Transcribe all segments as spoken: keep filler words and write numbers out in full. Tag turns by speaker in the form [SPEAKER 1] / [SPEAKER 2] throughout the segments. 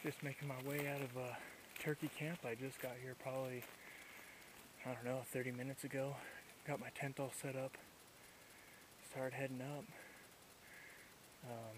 [SPEAKER 1] Just making my way out of uh, turkey camp. I just got here probably, I don't know, thirty minutes ago. Got my tent all set up. Started heading up. Um,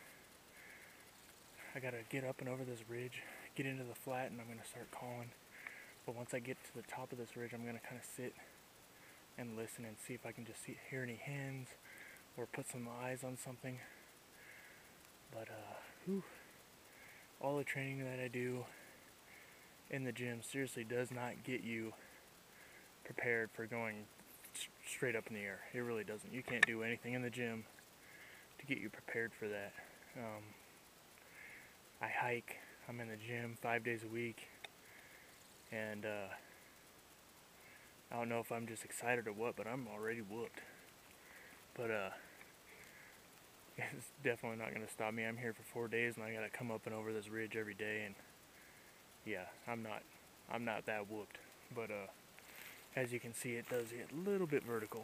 [SPEAKER 1] I gotta get up and over this ridge, get into the flat, and I'm gonna start calling. But once I get to the top of this ridge, I'm gonna kind of sit and listen and see if I can just see, hear any hens or put some eyes on something. But uh, whew, all the training that I do in the gym seriously does not get you prepared for going straight up in the air. It really doesn't. You can't do anything in the gym to get you prepared for that. Um, I hike. I'm in the gym five days a week, and uh, I don't know if I'm just excited or what, but I'm already whooped. But uh, it's definitely not going to stop me. I'm here for four days, and I got to come up and over this ridge every day, and yeah, I'm not, I'm not that whooped. But uh, as you can see, it does get a little bit vertical.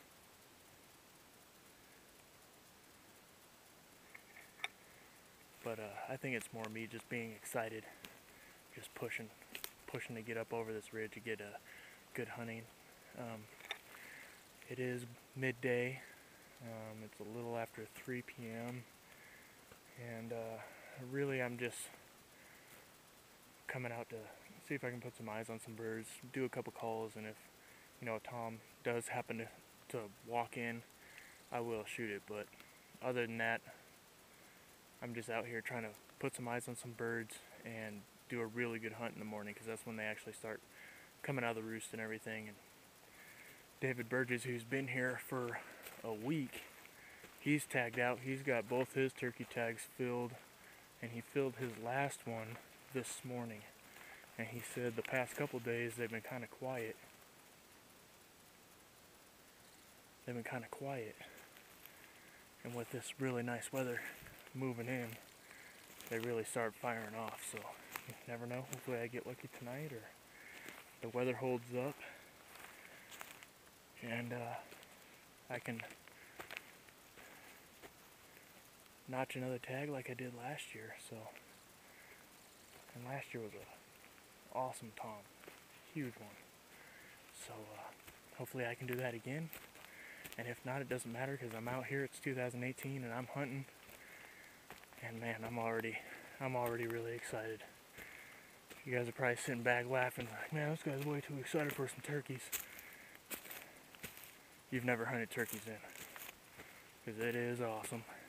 [SPEAKER 1] But uh, I think it's more me just being excited, just pushing, pushing to get up over this ridge to get a good hunting. Um, it is midday. Um, it's a little after three p m and uh, really I'm just coming out to see if I can put some eyes on some birds, do a couple calls, and if you know Tom does happen to, to walk in, I will shoot it. But other than that, I'm just out here trying to put some eyes on some birds and do a really good hunt in the morning, because that's when they actually start coming out of the roost and everything. And David Burgess, who's been here for a week, he's tagged out. He's got both his turkey tags filled, and he filled his last one this morning. And he said the past couple days they've been kind of quiet. They've been kind of quiet. And with this really nice weather moving in, they really start firing off. So you never know. Hopefully I get lucky tonight, or the weather holds up, and uh, I can notch another tag like I did last year. So, and last year was a awesome tom, huge one. So uh, hopefully I can do that again. And if not, it doesn't matter, because I'm out here. It's two thousand eighteen and I'm hunting. And man, I'm already, I'm already really excited. You guys are probably sitting back laughing like, man, this guy's way too excited for some turkeys. You've never hunted turkeys in, because it is awesome.